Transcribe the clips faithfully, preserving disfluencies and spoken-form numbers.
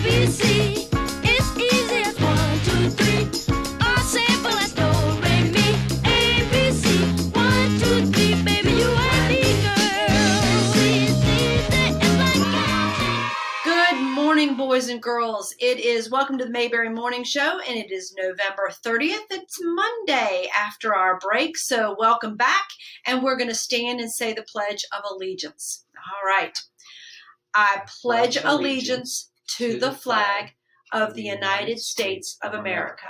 B C. It's easy as one, two, three. Or simple as do, re, mi. A, B, C. One, two, three, baby, you and me, girl. See, it's easy, it's like counting. Good morning, boys and girls. It is welcome to the Mayberry Morning Show, and it is November thirtieth. It's Monday after our break, so welcome back. And we're going to stand and say the Pledge of Allegiance. All right. I pledge allegiance to the flag of the United States of America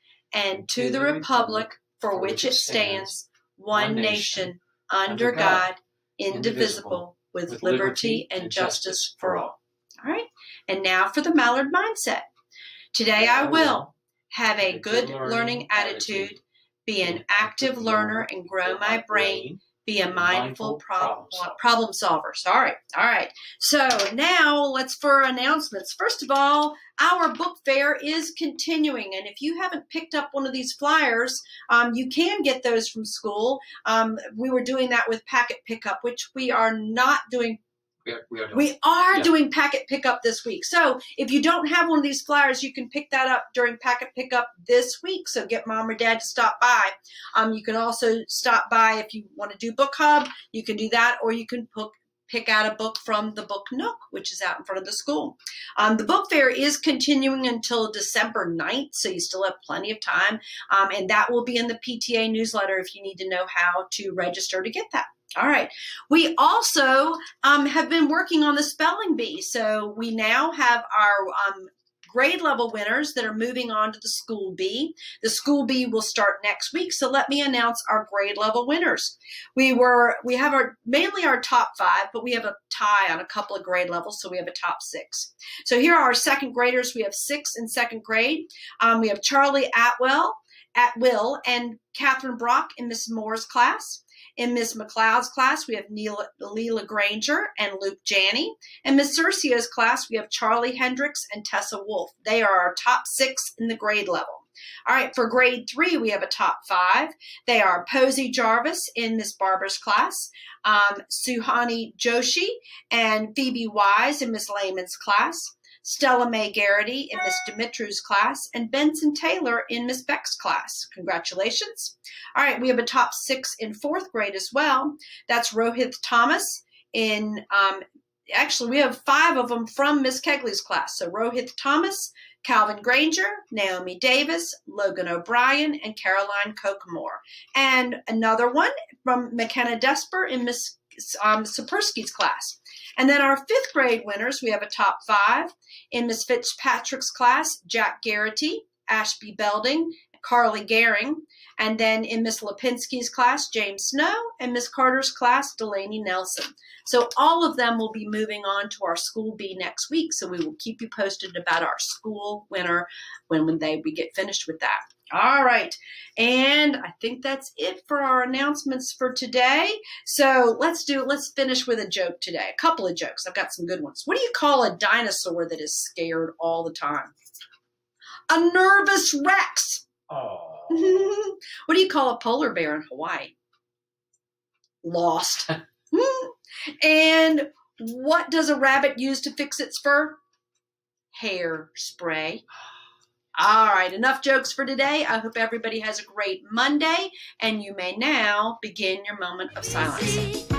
and to the republic for which it stands, one nation, under God, indivisible, with liberty and justice for all. All right. And now for the Mallard Mindset. Today I will have a good learning attitude, be an active learner and grow my brain, be a mindful problem, problem solver. Sorry. All right. So now let's for announcements. First of all, our book fair is continuing. And if you haven't picked up one of these flyers, um, you can get those from school. Um, we were doing that with packet pickup, which we are not doing. We are, we are, we are yeah. doing packet pickup this week. So if you don't have one of these flyers, you can pick that up during packet pickup this week. So get mom or dad to stop by. Um, you can also stop by if you want to do Book Hub. You can do that, or you can pick, pick out a book from the Book Nook, which is out in front of the school. Um, the book fair is continuing until December ninth, so you still have plenty of time. Um, and that will be in the P T A newsletter if you need to know how to register to get that. All right. We also um, have been working on the spelling bee. So we now have our um, grade level winners that are moving on to the school bee. The school bee will start next week. So let me announce our grade level winners. We were, we have our, mainly our top five, but we have a tie on a couple of grade levels. So we have a top six. So here are our second graders. We have six in second grade. Um, we have Charlie Atwell, Atwill, and Catherine Brock in Miss Moore's class. In Miss McLeod's class, we have Neela, Leela Granger and Luke Janney. In Miss Cercio's class, we have Charlie Hendricks and Tessa Wolf. They are our top six in the grade level. All right, for grade three, we have a top five. They are Posey Jarvis in Miss Barber's class, um, Suhani Joshi and Phoebe Wise in Miss Lehman's class, Stella Mae Garrity in Miss Dimitriou's class, and Benson Taylor in Miss Beck's class. Congratulations. All right, we have a top six in fourth grade as well. That's Rohith Thomas in, um, actually we have five of them from Miss Kegley's class. So Rohith Thomas, Calvin Granger, Naomi Davis, Logan O'Brien, and Caroline Kokomore. And another one from McKenna Desper in Miss um, Sapersky's class. And then our fifth grade winners, we have a top five. In Miss Fitzpatrick's class, Jack Garrity, Ashby Belding, Carly Gehring. And then in Miss Lipinski's class, James Snow, and Miss Carter's class, Delaney Nelson. So all of them will be moving on to our school bee next week. So we will keep you posted about our school winner when, when they we get finished with that. All right. And I think that's it for our announcements for today. So let's do, let's finish with a joke today. A couple of jokes. I've got some good ones. What do you call a dinosaur that is scared all the time? A nervous Rex. Oh. What do you call a polar bear in Hawaii? Lost. And what does a rabbit use to fix its fur? Hairspray. All right, enough jokes for today. I hope everybody has a great Monday, and you may now begin your moment of silence.